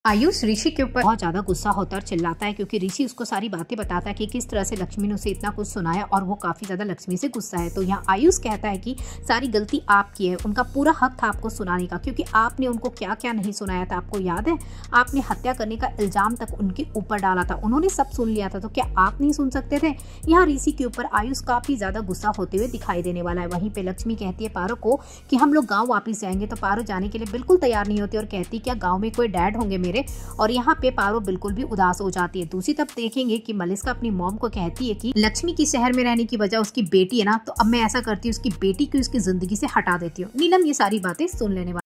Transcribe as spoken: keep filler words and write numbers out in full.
आयुष ऋषि के ऊपर बहुत ज्यादा गुस्सा होता है और चिल्लाता है क्योंकि ऋषि उसको सारी बातें बताता है कि किस तरह से लक्ष्मी ने उसे इतना कुछ सुनाया और वो काफी ज्यादा लक्ष्मी से गुस्सा है। तो यहाँ आयुष कहता है कि सारी गलती आपकी है, उनका पूरा हक था आपको सुनाने का, क्योंकि आपने उनको क्या क्या नहीं सुनाया था। आपको याद है, आपने हत्या करने का इल्जाम तक उनके ऊपर डाला था, उन्होंने सब सुन लिया था, तो क्या आप नहीं सुन सकते थे। यहाँ ऋषि के ऊपर आयुष काफी ज्यादा गुस्सा होते हुए दिखाई देने वाला है। वहीं पे लक्ष्मी कहती है पारो को कि हम लोग गाँव वापिस जाएंगे, तो पारो जाने के लिए बिल्कुल तैयार नहीं होती और कहती क्या गाँव में कोई डैड होंगे मेरे। और यहाँ पे पारो बिल्कुल भी उदास हो जाती है। दूसरी तरफ देखेंगे कि मलिका अपनी मॉम को कहती है कि लक्ष्मी की शहर में रहने की वजह उसकी बेटी है ना, तो अब मैं ऐसा करती हूँ उसकी बेटी की उसकी जिंदगी से हटा देती हूँ। नीलम ये सारी बातें सुन लेने